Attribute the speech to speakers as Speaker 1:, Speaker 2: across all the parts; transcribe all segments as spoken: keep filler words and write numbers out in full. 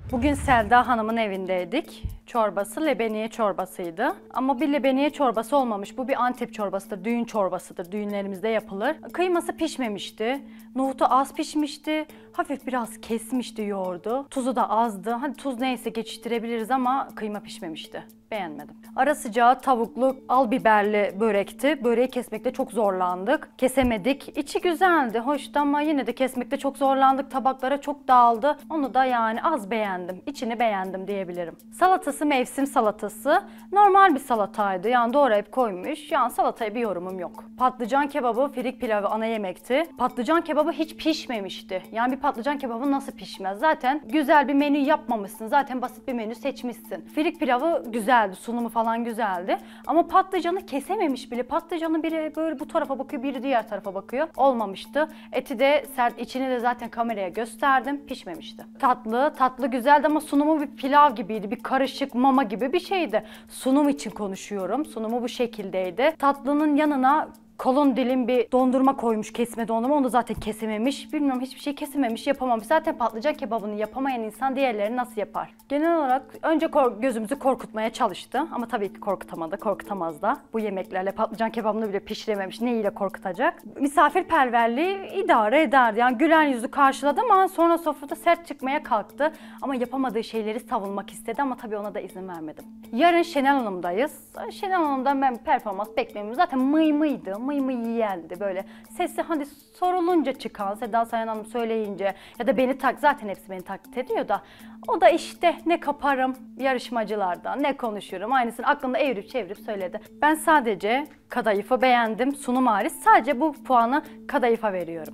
Speaker 1: Bugün Selda Hanım'ın evindeydik. Çorbası lebeniye çorbasıydı. Ama bir lebeniye çorbası olmamış. Bu bir Antep çorbasıdır, düğün çorbasıdır. Düğünlerimizde yapılır. Kıyması pişmemişti. Nohutu az pişmişti. Hafif biraz kesmişti yoğurdu. Tuzu da azdı. Hadi tuz neyse geçiştirebiliriz ama kıyma pişmemişti. Beğenmedim. Ara sıcağı tavuklu al biberli börekti. Böreği kesmekte çok zorlandık. Kesemedik. İçi güzeldi, hoştu ama yine de kesmekte çok zorlandık. Tabaklara çok dağıldı. Onu da yani az beğendim. İçini beğendim diyebilirim. Salatası mevsim salatası. Normal bir salataydı. Yani doğrayıp koymuş. Yani salataya bir yorumum yok. Patlıcan kebabı, firik pilavı ana yemekti. Patlıcan kebabı hiç pişmemişti. Yani bir patlıcan kebabı nasıl pişmez? Zaten güzel bir menü yapmamışsın. Zaten basit bir menü seçmişsin. Firik pilavı güzel. Sunumu falan güzeldi. Ama patlıcanı kesememiş bile. Patlıcanı biri böyle bu tarafa bakıyor, biri diğer tarafa bakıyor. Olmamıştı. Eti de sert, içini de zaten kameraya gösterdim. Pişmemişti. Tatlı, tatlı güzeldi ama sunumu bir pilav gibiydi. Bir karışık mama gibi bir şeydi. Sunum için konuşuyorum. Sunumu bu şekildeydi. Tatlının yanına kalın dilim bir dondurma koymuş, kesme dondurma. Onu da zaten kesememiş. Bilmiyorum, hiçbir şey kesememiş, yapamamış. Zaten patlıcan kebabını yapamayan insan diğerlerini nasıl yapar? Genel olarak önce kor gözümüzü korkutmaya çalıştı. Ama tabii ki korkutamadı, korkutamaz da. Bu yemeklerle patlıcan kebabını bile pişirememiş. Neyiyle korkutacak? Misafirperverliği idare ederdi. Yani gülen yüzü karşıladı ama sonra sofrada sert çıkmaya kalktı. Ama yapamadığı şeyleri savunmak istedi ama tabii ona da izin vermedim. Yarın Şenel Hanım'dayız. Şenel Hanım'dan ben performans beklemiyorum. Zaten mıy mıydı. Mıy mıy yiyendi böyle. Sesi hadi sorulunca çıkan, Seda Sayan Hanım söyleyince ya da beni tak, zaten hepsi beni taklit ediyor da o da işte ne kaparım yarışmacılardan, ne konuşurum, aynısını aklında evirip çevirip söyledi. Ben sadece kadayıfı beğendim, sunum hariç sadece bu puanı kadayıfa veriyorum.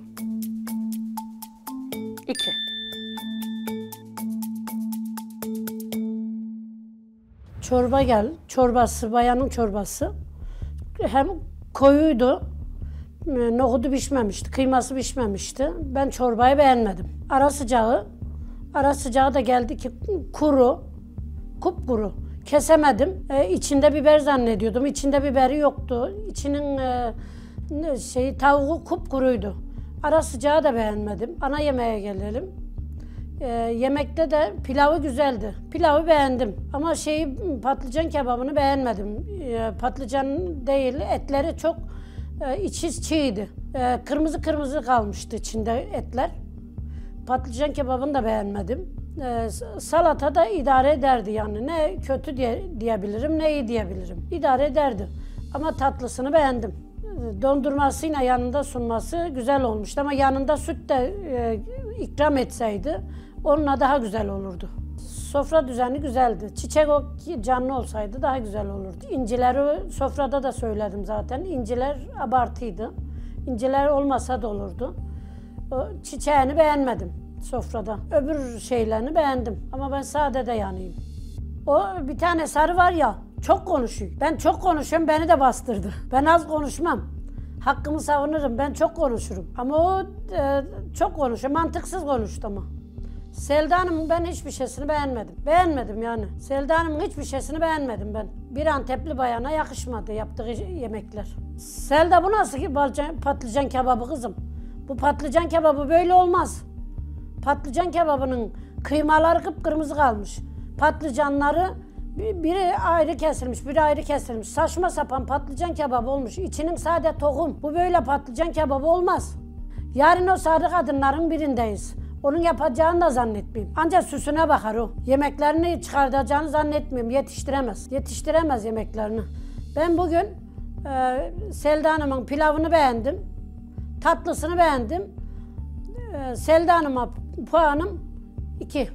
Speaker 1: İki.
Speaker 2: Çorba gel, çorbası, bayanın çorbası. Hem koyuydu, nohudu pişmemişti, kıyması pişmemişti. Ben çorbayı beğenmedim. Ara sıcağı, ara sıcağı da geldi ki kuru, kupkuru. Kesemedim. Ee, içinde biber zannediyordum. İçinde biberi yoktu. İçinin e, şeyi tavuğu kupkuruydu. Ara sıcağı da beğenmedim. Ana yemeğe gelelim. Ee, yemekte de pilavı güzeldi. Pilavı beğendim ama şeyi patlıcan kebabını beğenmedim. Ee, patlıcan değil, etleri çok e, içi çiğdi. Ee, kırmızı kırmızı kalmıştı içinde etler. Patlıcan kebabını da beğenmedim. Ee, salata da idare ederdi yani. Ne kötü diye, diyebilirim ne iyi diyebilirim. İdare ederdi. Ama tatlısını beğendim. Dondurmasıyla yanında sunması güzel olmuştu ama yanında süt de e, ikram etseydi onunla daha güzel olurdu. Sofra düzeni güzeldi. Çiçek o canlı olsaydı daha güzel olurdu. İncileri sofrada da söyledim zaten. İnciler abartıydı. İnciler olmasa da olurdu. O çiçeğini beğenmedim sofrada. Öbür şeylerini beğendim ama ben sade de yanayım. O bir tane sarı var ya, çok konuşuyor. Ben çok konuşuyorum, beni de bastırdı. Ben az konuşmam. Hakkımı savunurum, ben çok konuşurum. Ama o e, çok konuşuyor, mantıksız konuştu ama. Selda Hanım'ın ben hiçbir şeysini beğenmedim. Beğenmedim yani. Selda Hanım'ın hiçbir şeysini beğenmedim ben. Bir Antepli bayana yakışmadı yaptığı yemekler. Selda bu nasıl ki patlıcan kebabı kızım? Bu patlıcan kebabı böyle olmaz. Patlıcan kebabının kıymaları kıpkırmızı kalmış. Patlıcanları biri ayrı kesilmiş, biri ayrı kesilmiş. Saçma sapan patlıcan kebabı olmuş. İçinin sade tohum. Bu böyle patlıcan kebabı olmaz. Yarın o sarı kadınların birindeyiz. Onun yapacağını da zannetmeyeyim. Ancak süsüne bakar o. Yemeklerini çıkartacağını zannetmiyorum. Yetiştiremez. Yetiştiremez yemeklerini. Ben bugün e, Selda Hanım'ın pilavını beğendim. Tatlısını beğendim. E, Selda Hanım'a puanım iki.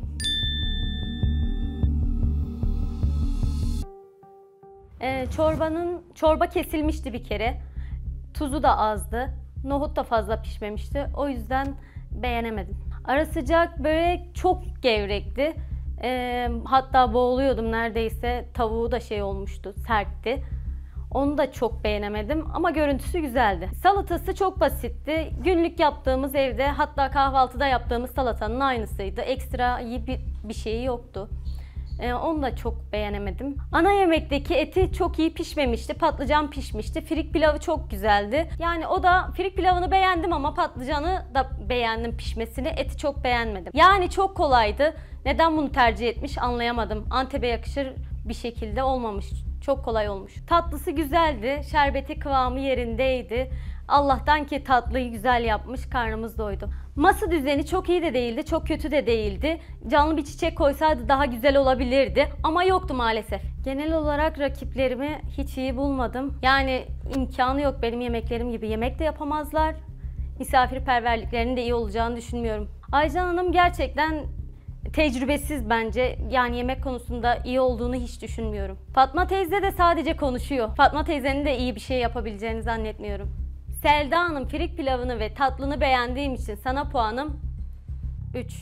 Speaker 3: Ee, çorbanın çorba kesilmişti bir kere. Tuzu da azdı. Nohut da fazla pişmemişti. O yüzden beğenemedim. Ara sıcak börek çok gevrekti. Ee, hatta boğuluyordum neredeyse. Tavuğu da şey olmuştu, sertti. Onu da çok beğenemedim ama görüntüsü güzeldi. Salatası çok basitti. Günlük yaptığımız evde, hatta kahvaltıda yaptığımız salatanın aynısıydı. Ekstra iyi bir, bir şeyi yoktu. Ee, onu da çok beğenemedim. Ana yemekteki eti çok iyi pişmemişti. Patlıcan pişmişti. Firik pilavı çok güzeldi. Yani o da firik pilavını beğendim ama patlıcanı da beğendim pişmesini. Eti çok beğenmedim. Yani çok kolaydı. Neden bunu tercih etmiş anlayamadım. Antep'e yakışır bir şekilde olmamış. Çok kolay olmuş. Tatlısı güzeldi. Şerbeti kıvamı yerindeydi. Allah'tan ki tatlıyı güzel yapmış, karnımız doydu. Masa düzeni çok iyi de değildi, çok kötü de değildi. Canlı bir çiçek koysaydı daha güzel olabilirdi ama yoktu maalesef. Genel olarak rakiplerimi hiç iyi bulmadım. Yani imkanı yok, benim yemeklerim gibi yemek de yapamazlar. Misafirperverliklerinin de iyi olacağını düşünmüyorum. Aycan Hanım gerçekten tecrübesiz bence. Yani yemek konusunda iyi olduğunu hiç düşünmüyorum. Fatma teyze de sadece konuşuyor. Fatma teyzenin de iyi bir şey yapabileceğini zannetmiyorum. Selda Hanım, firik pilavını ve tatlını beğendiğim için sana puanım üç.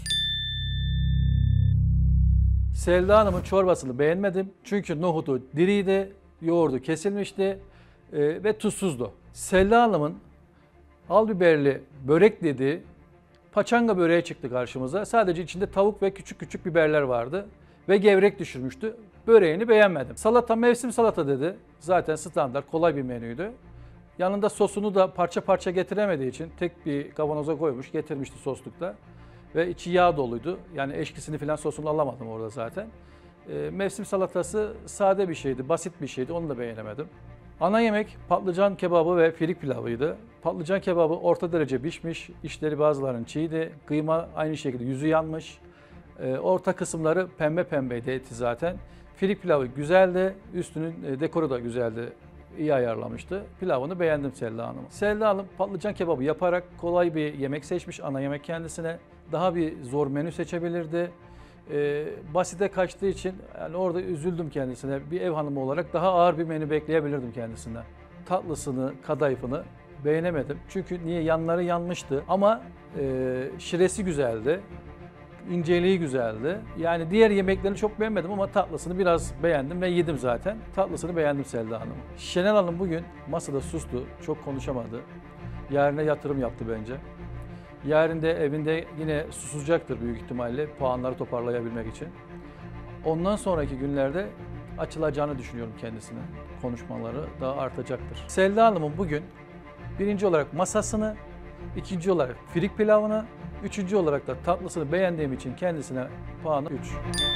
Speaker 4: Selda Hanım'ın çorbasını beğenmedim. Çünkü nohudu diriydi, yoğurdu kesilmişti e, ve tuzsuzdu. Selda Hanım'ın al biberli börek dediği paçanga böreği çıktı karşımıza. Sadece içinde tavuk ve küçük küçük biberler vardı ve gevrek düşürmüştü. Böreğini beğenmedim. Salata, mevsim salata dedi. Zaten standart, kolay bir menüydü. Yanında sosunu da parça parça getiremediği için tek bir kavanoza koymuş, getirmişti soslukta. Ve içi yağ doluydu. Yani eşkisini falan sosunu alamadım orada zaten. E, mevsim salatası sade bir şeydi, basit bir şeydi. Onu da beğenemedim. Ana yemek patlıcan kebabı ve firik pilavıydı. Patlıcan kebabı orta derece pişmiş, içleri bazılarının çiğdi. Kıyma aynı şekilde yüzü yanmış. E, orta kısımları pembe pembeydi eti zaten. Firik pilavı güzeldi, üstünün e, dekoru da güzeldi. İyi ayarlamıştı. Pilavını beğendim Selda Hanım. Selda Hanım patlıcan kebabı yaparak kolay bir yemek seçmiş ana yemek kendisine. Daha bir zor menü seçebilirdi. Ee, basite kaçtığı için yani orada üzüldüm kendisine. Bir ev hanımı olarak daha ağır bir menü bekleyebilirdim kendisinden. Tatlısını, kadayıfını beğenemedim. Çünkü niye yanları yanmıştı ama e, şiresi güzeldi. İnceliği güzeldi. Yani diğer yemeklerini çok beğenmedim ama tatlısını biraz beğendim ve yedim zaten. Tatlısını beğendim Selda Hanım. Şenel Hanım bugün masada sustu, çok konuşamadı. Yarına yatırım yaptı bence. Yarın da evinde yine susacaktır büyük ihtimalle puanları toparlayabilmek için. Ondan sonraki günlerde açılacağını düşünüyorum kendisine. Konuşmaları daha artacaktır. Selda Hanım'ın bugün birinci olarak masasını, ikinci olarak firik pilavını, üçüncü olarak da tatlısını beğendiğim için kendisine puanı üç.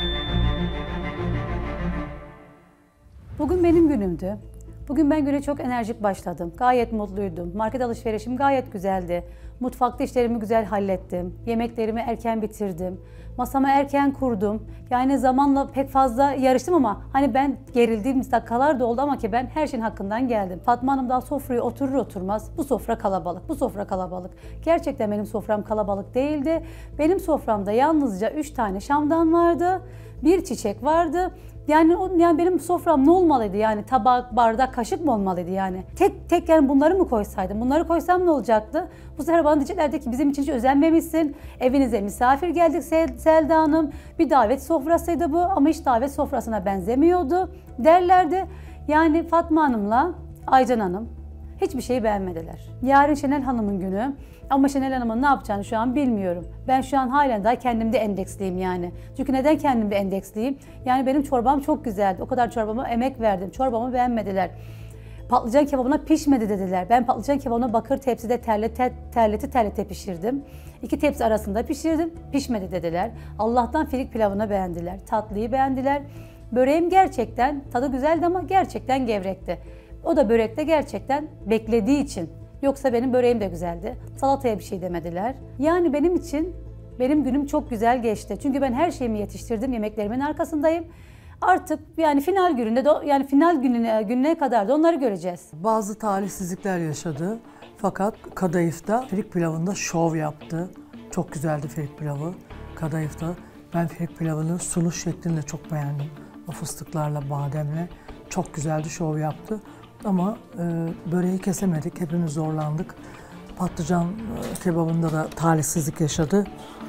Speaker 5: Bugün benim günümdü. Bugün ben güne çok enerjik başladım. Gayet mutluydum. Market alışverişim gayet güzeldi. Mutfakta işlerimi güzel hallettim. Yemeklerimi erken bitirdim. Masamı erken kurdum. Yani zamanla pek fazla yarıştım ama hani ben gerildiğim dakikalar da oldu ama ki ben her şeyin hakkından geldim. Fatma Hanım daha sofraya oturur oturmaz bu sofra kalabalık, bu sofra kalabalık. Gerçekten benim sofram kalabalık değildi. Benim soframda yalnızca üç tane şamdan vardı. Bir çiçek vardı. Yani o yani benim sofram ne olmalıydı yani tabak, bardak, kaşık mı olmalıydı yani? Tek tek yani bunları mı koysaydım? Bunları koysam ne olacaktı? Bu sefer bana diyeceklerdi ki bizim için hiç özenmemişsin. Evinize misafir geldik Sel Selda Hanım. Bir davet sofrasıydı bu ama hiç davet sofrasına benzemiyordu derlerdi. Yani Fatma Hanım'la Aycan Hanım hiçbir şeyi beğenmediler. Yarın Şenel Hanım'ın günü. Ama Şenel Hanım'ın ne yapacağını şu an bilmiyorum. Ben şu an halen daha kendimde endeksliyim yani. Çünkü neden kendimde endeksliyim? Yani benim çorbam çok güzeldi. O kadar çorbama emek verdim. Çorbamı beğenmediler. Patlıcan kebabına pişmedi dediler. Ben patlıcan kebabına bakır tepside terlete terlete terlete pişirdim. İki tepsi arasında pişirdim. Pişmedi dediler. Allah'tan firik pilavını beğendiler. Tatlıyı beğendiler. Böreğim gerçekten tadı güzeldi ama gerçekten gevrekti. O da börekte gerçekten beklediği için. Yoksa benim böreğim de güzeldi. Salataya bir şey demediler. Yani benim için benim günüm çok güzel geçti. Çünkü ben her şeyimi yetiştirdim. Yemeklerimin arkasındayım. Artık yani final gününde de yani final gününe gününe kadar da onları göreceğiz.
Speaker 6: Bazı talihsizlikler yaşadı. Fakat kadayıfta firik pilavında şov yaptı. Çok güzeldi firik pilavı kadayıfta. Ben firik pilavının sunuş şeklini de çok beğendim. O fıstıklarla, bademle çok güzeldi, şov yaptı. Ama e, böreği kesemedik, hepimiz zorlandık. Patlıcan e, kebabında da talihsizlik yaşadı.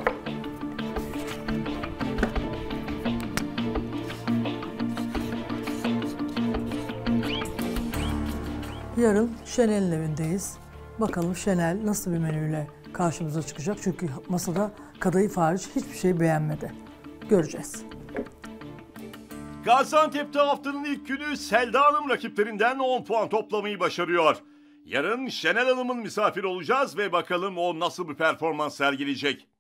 Speaker 6: Yarın Şenel'in evindeyiz. Bakalım Şenel nasıl bir menüyle karşımıza çıkacak. Çünkü masada kadayıf hariç hiçbir şey beğenmedi. Göreceğiz.
Speaker 7: Gaziantep'te haftanın ilk günü Selda Hanım rakiplerinden on puan toplamayı başarıyor. Yarın Şenel Hanım'ın misafir olacağız ve bakalım o nasıl bir performans sergileyecek.